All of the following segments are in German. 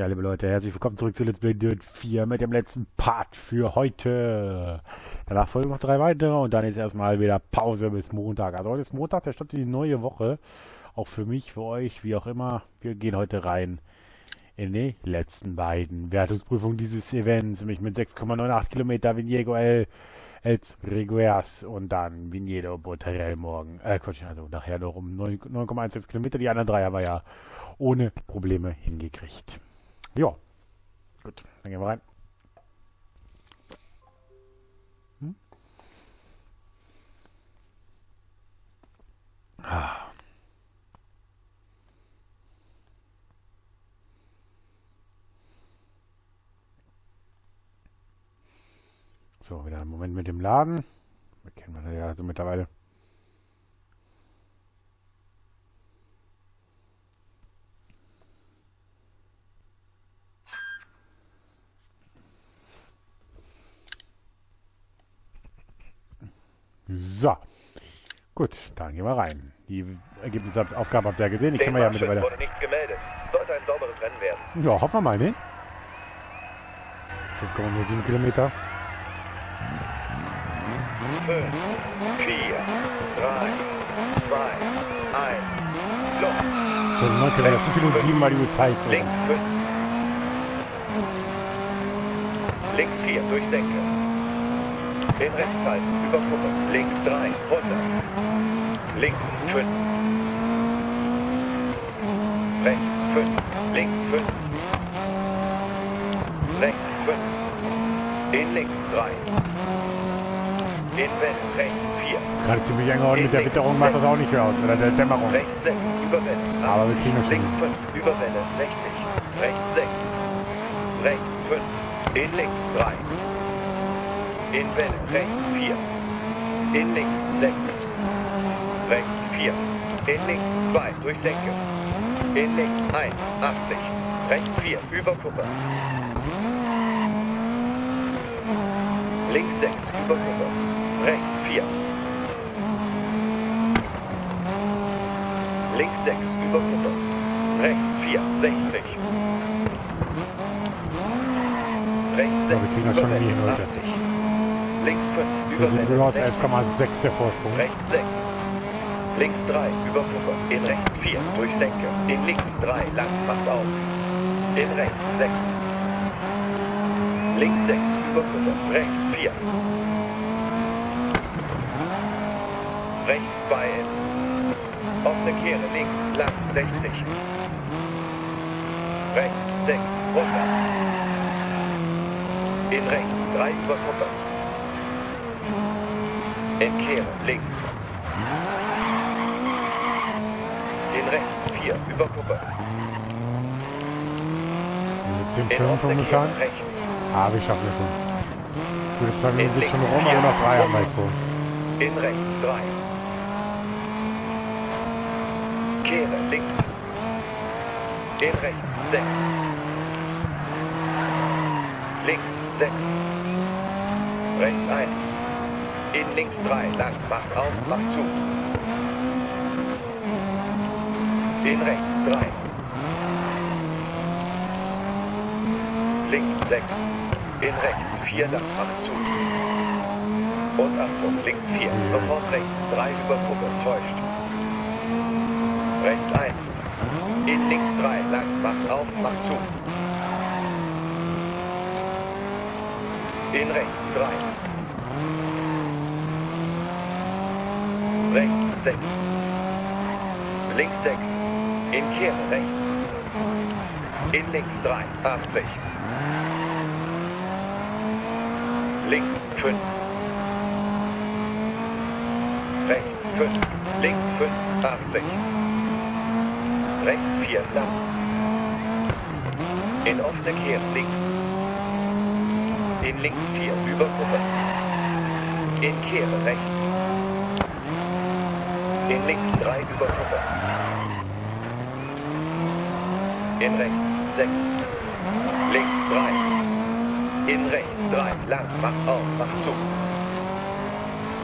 Ja, liebe Leute, herzlich willkommen zurück zu Let's Play Dirt 4 mit dem letzten Part für heute. Danach folgen noch 3 weitere und dann ist erstmal wieder Pause bis Montag. Also heute ist Montag, da startet die neue Woche. Auch für mich, für euch, wie auch immer. Wir gehen heute rein in die letzten beiden Wertungsprüfungen dieses Events, nämlich mit 6,98 Kilometer Viñedo Els Regueras und dann Viñedo Botarell morgen. Quatsch, also nachher noch um 9,16 Kilometer. Die anderen 3 haben wir ja ohne Probleme hingekriegt. Ja, gut, dann gehen wir rein. So, wieder einen Moment mit dem Laden. Das kennen wir ja also mittlerweile. So. Gut, dann gehen wir rein. Die Ergebnisaufgabe habt ihr ja gesehen. Ich kann ja mittlerweile. Wurde nichts gemeldet. Sollte ein sauberes Rennen werden. Ja, hoffen wir mal, ne? 5,07 Kilometer. 5, 4, 3, 2, 1, los. Schon 9 Kilometer, 5 Minuten 7 mal die Zeit. So. Links 5. Links 4 durch Senke. In Rechtshalten über Kuppe. Links 3, 100. Links 5. Rechts 5. Links 5. Rechts 5. In links 3. In Welle rechts 4. Das ist gerade ziemlich eng mit der Witterung, macht das auch nicht für aus. Oder der Dämmerung. Rechts 6 über Welle 80. Aber wir kriegen das schon. Links 5 über Welle 60. Rechts 6. Rechts 5. In links 3. In Welle rechts 4. In links 6. Rechts 4. In links 2 durch Senke. In links 1, 80. Rechts 4 über Kuppe. Links 6 über Kuppe. Rechts 4. Links 6 über Kuppe. Rechts 4, 60. Rechts 6 wir ziehen das über schon in die Welle, Minute. 80. Links 5 So über sieht Welle, es aus, 60. 1,6 der Vorsprung. Rechts 6. Links 3 über Kuppe. In rechts 4 durch Senke. In links 3 lang macht auf. In rechts 6. Links 6 über Kuppe. Rechts 4. Rechts 2 in. Offene Kehre links lang 60. Rechts 6, 100. In rechts 3 über Kuppe. In Kehre links. In rechts 4 über Kuppe. Wir sind 10,5 momentan. Kehre rechts. Ah, wir schaffen es schon. Gute 2 Minuten sind schon links rum, aber 4. noch 3 haben wir jetzt vor uns. In rechts 3. Kehre links. In rechts 6. Links 6. Rechts 1. In links 3 lang. Macht auf, macht zu. In rechts 3. Links 6. In rechts 4 lang. Macht zu. Und Achtung, links 4. Sofort rechts 3 über Kuppe. Täuscht. Rechts 1. In links 3 lang. Macht auf, macht zu. In rechts 3. Rechts 6. Links 6. In Kehre rechts. In links 3. 80. Links 5. Rechts 5. Links 5. 80. Rechts 4 lang. In offene Kehre links. In links 4 über Kuppe. In Kehre rechts. In links 3 über Kuppe. In rechts 6. Links 3. In rechts 3 lang. Macht auf, macht zu.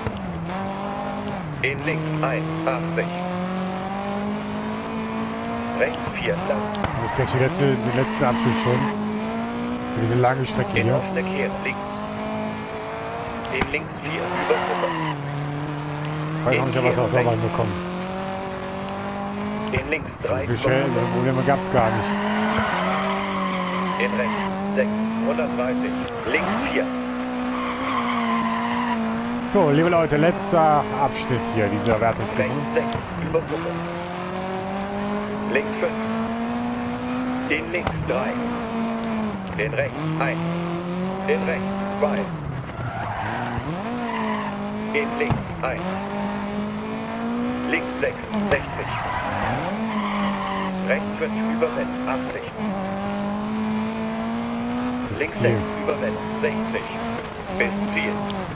In links 1, 80. Rechts 4 lang. Jetzt gleich den letzten Abschnitt schon. Für diese lange Strecke In hier. offene Kehre links. In links 4 über Gruppe. Ich weiß noch nicht, ob wir es auch sauber hinbekommen. In links 3 Wie schnell, so Probleme gab es gar nicht. In rechts 6, 130. Links 4. So, liebe Leute, letzter Abschnitt hier, dieser Wertungsprüfung. Rechts 6 über Gruppe. Links 5. In links 3. In rechts 1. In rechts 2. In links 1. Links 6, 60. Rechts 5 über Welle, 80. Links 6 über Welle, 60. Bis Ziel.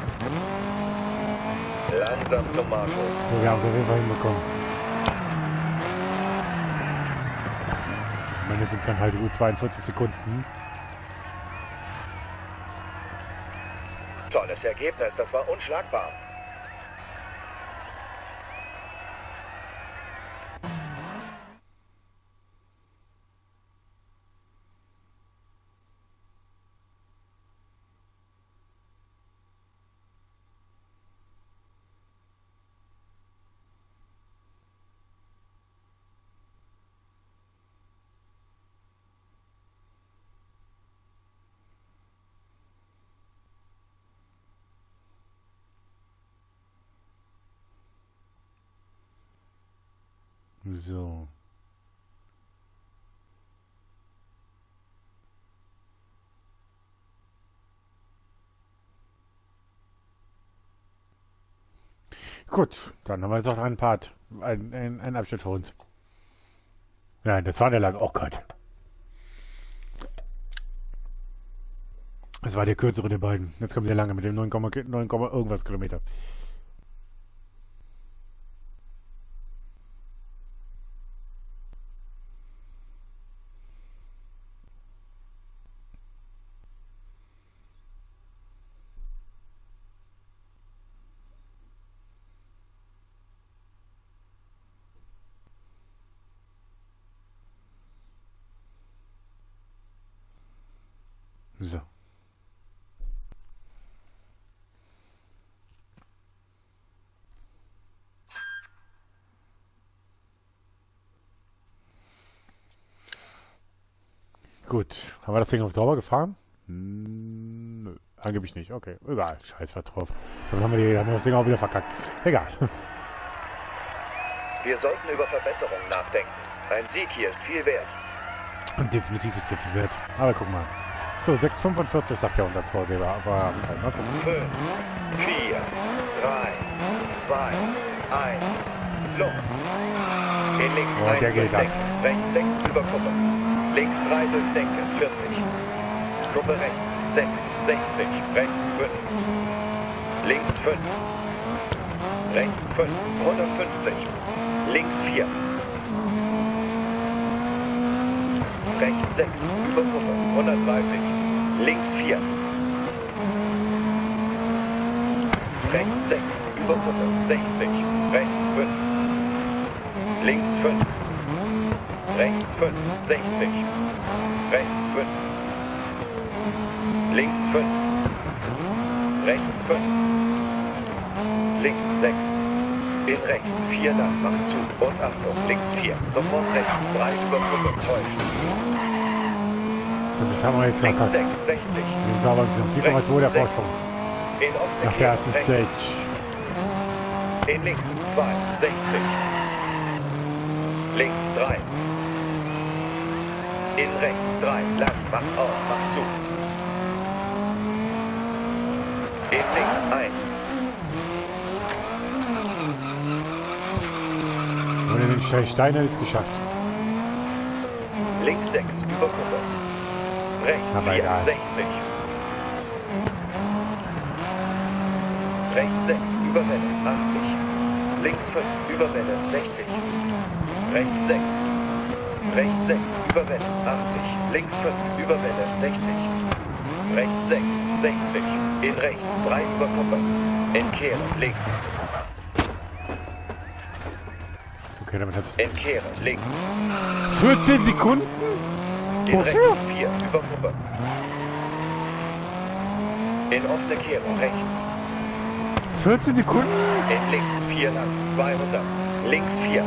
Langsam zum Marsch hoch. So, wir haben es auf jeden Fall hinbekommen. Und jetzt sind es dann halt gut 42 Sekunden. Tolles Ergebnis, das war unschlagbar. So. Gut, dann haben wir jetzt noch einen Part. Ein Abschnitt für uns. Ja, das war der lange. Oh Gott. Das war der kürzere der beiden. Jetzt kommt der lange mit dem 9, irgendwas Kilometer. So. Gut. Haben wir das Ding auf Dauer gefahren? Nö. Angeblich nicht. Okay. Egal. Scheiß drauf. Dann haben wir das Ding auch wieder verkackt. Egal. Wir sollten über Verbesserungen nachdenken. Ein Sieg hier ist viel wert. Und definitiv ist der viel wert. Aber guck mal. So, 6,45 sagt ja unser Vorgeber. Aber mal gucken. 5, 4, 3, 2, 1, los. In links Oh, 1 der geht durchsenken, rechts 6 über Gruppe. Links 3 durchsenken, 40. Gruppe rechts 6, 60, rechts 5. Links 5. Rechts 5, 150. Links 4. Rechts 6, über Gruppe, 130. Links 4. Rechts 6, über Gruppe, 60. Rechts 5. Links 5. Rechts 5, 60. Rechts 5. Links 5. Rechts 5. Links 6. In rechts 4 lang, macht zu. Und Achtung, links 4. Sofort rechts 3 über Gruppe, täuscht. Und das haben wir jetzt Links verkackt. 6, 60. Wir sind aber 4,2 der Vorsprung. In offene Nach der Kehre ersten rechts. Stage. In links 2, 60. Links 3. In rechts 3, lang, macht auf, macht zu. In links 1. Und in den Steiner ist es geschafft. Links 6, über Gruppe. Rechts Aber 4, egal. 60. Rechts 6, über Welle, 80. Links 5, über Welle, 60. Rechts 6. Rechts 6, über Welle, 80. Links 5, über Welle, 60. Rechts 6, 60. In rechts 3 über Gruppe. In Kehre, links. Okay, damit hat sich... In Kehre links. 14 Sekunden? In Wofür? rechts 4 über Kuppe. In offene Kehre rechts. 14 Sekunden? In links 4 lang. 200. Links 4.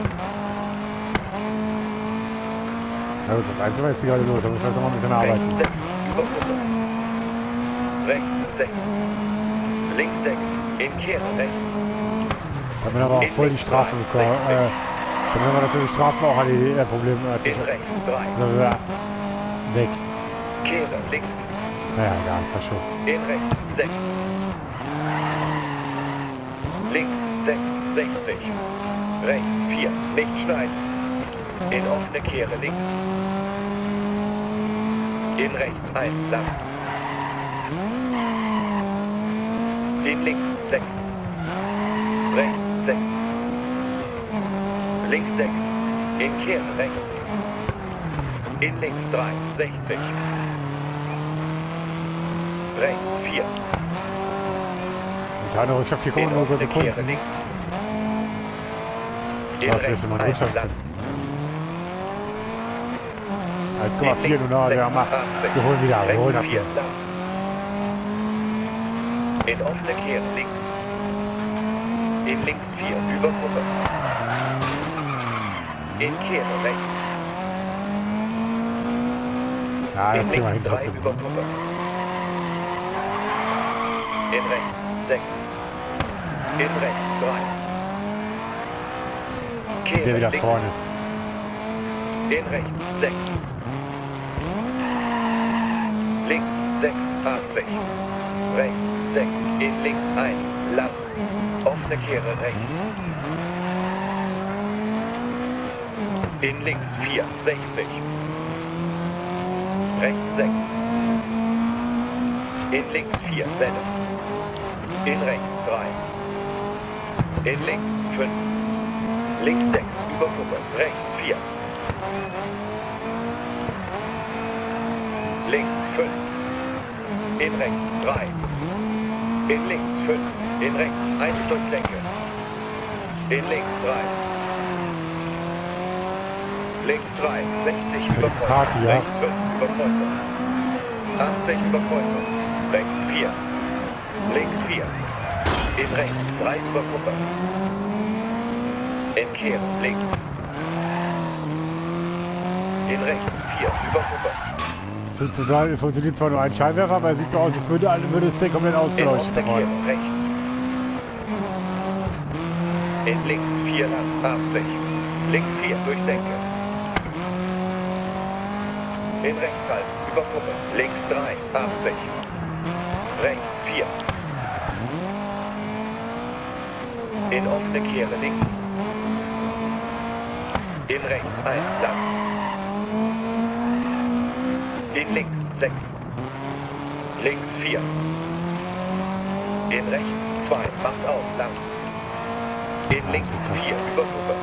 Na gut, das Einzige war jetzt gerade los, da müssen wir jetzt noch mal ein bisschen arbeiten. Rechts 6 über Kuppe. Rechts 6. Links 6. In Kehre rechts. Da haben wir aber auch voll die Strafe bekommen. Dann haben wir natürlich die Strafe auch an die Probleme. In rechts 3. Weg. Kehre links. Naja, egal, passt schon. In rechts 6. Links 6, 60. Rechts 4, nicht schneiden. In offene Kehre links. In rechts 1 lang. In links 6. Rechts 6. Links 6. In Kehre rechts. In links 3, 60. Rechts 4. Kleine Rückschrift, 4,0 In offene Sekunden. Kehre links. In Warte, rechts jetzt mal 1 Rückschrift. lang. 1,4, du noch, wir haben wir holen wieder, wir holen das rechts hier. 4 lang. In offene Kehre links. In links 4 über Kuppe. In Kehre rechts. Ja, das In kriegen wir links hin 3 trotzdem. über Kuppe. In rechts 6. In rechts 3. Kehre Der wieder links. vorne. In rechts 6. Links 6, 80. Rechts 6. In links 1. Lang. Offene Kehre rechts. In links 4, 60. Rechts 6. In links 4, Welle. In rechts 3. In links 5. Links 6, über Kuppe. Rechts 4. Links 5. In rechts 3. In links 5. In rechts 1 durch Senke. In links 3. Links 3. 60 über Kreuzung. Party, ja. Rechts 5 über Kreuzung. 80 über Kreuzung. Rechts 4. Links 4. In rechts 3 über Kuppe. In Kehre links. In rechts 4 über Kuppe. Sozusagen funktioniert zwar nur ein Scheinwerfer, aber es sieht so aus, als würde das Ding komplett In ausgeleuchtet offene werden. Kehre rechts. In links 4 lang 80. Links 4 durch Senke. In rechts halten über Kuppe. Links 3 80. Rechts 4. In offene Kehre links. In rechts 1 lang. In links 6. Links 4. In rechts 2. Macht auf, lang. In links 4 über Kuppe.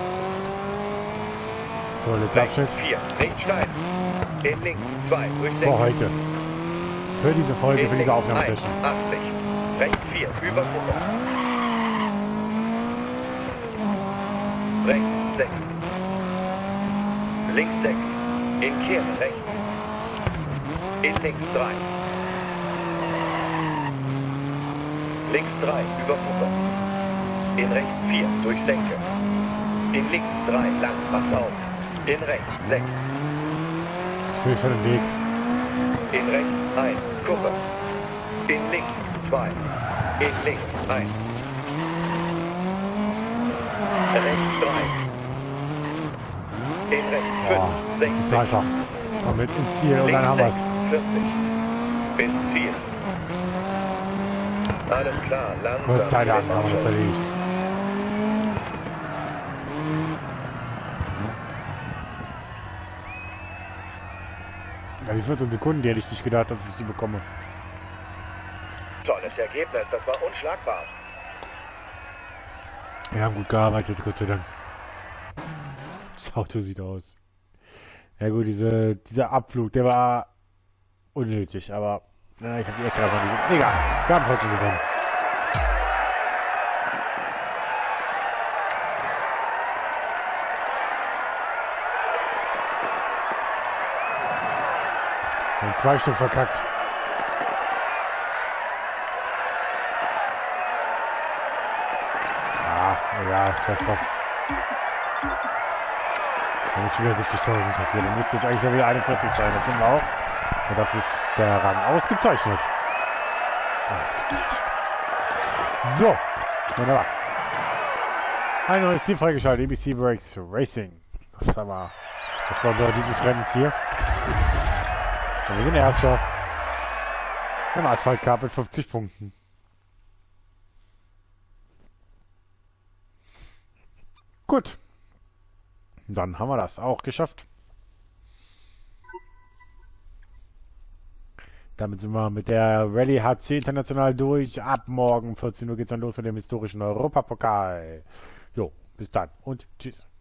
So, letzter Abschnitt Rechts 4. Nicht schneiden. In links 2 durch für Senke. heute. Für diese Folge, In für diese links Aufnahmesession. 1, 80. Rechts 4 über Kuppe. Rechts 6. Links 6. In Kehre rechts. In links 3. Links 3 über Kuppe. In rechts 4 durch Senke. In links 3 lang, macht auf. In rechts 6. Ich will für den Weg. In rechts 1, Kuppe. In links 2. In links 1. Rechts 3. In rechts 5, Oh, das 60. ist einfach. Komm mit ins Ziel und dann Links haben 6, wir 40. Bis Ziel. Alles klar, es. langsam. Gott sei Dank wieder haben wir das Marsch. erledigt. Ja, die 14 Sekunden, die hätte ich nicht gedacht, dass ich die bekomme. Tolles Ergebnis, das war unschlagbar. Wir haben gut gearbeitet, Gott sei Dank. Das Auto sieht aus. Ja gut, dieser Abflug, der war unnötig, aber na, ich habe die Ecke davon nicht. Egal, wir haben trotzdem gewonnen. Und 2 Stück verkackt. Ah, egal, scheiß drauf. Dann wird schon wieder 70.000 kassiert. Dann müsste jetzt eigentlich noch wieder 41 sein. Das sind wir auch. Und das ist der Rang. Ausgezeichnet. Ausgezeichnet. So, wunderbar. Ein neues Team freigeschaltet. ABC Brakes Racing. Das haben wir. Der Sponsor dieses Rennens hier. Und wir sind Erster. Im Asphalt Cup mit 50 Punkten. Gut. Dann haben wir das auch geschafft. Damit sind wir mit der Rallye HC international durch. Ab morgen 14 Uhr geht es dann los mit dem historischen Europapokal. Jo, bis dann und tschüss.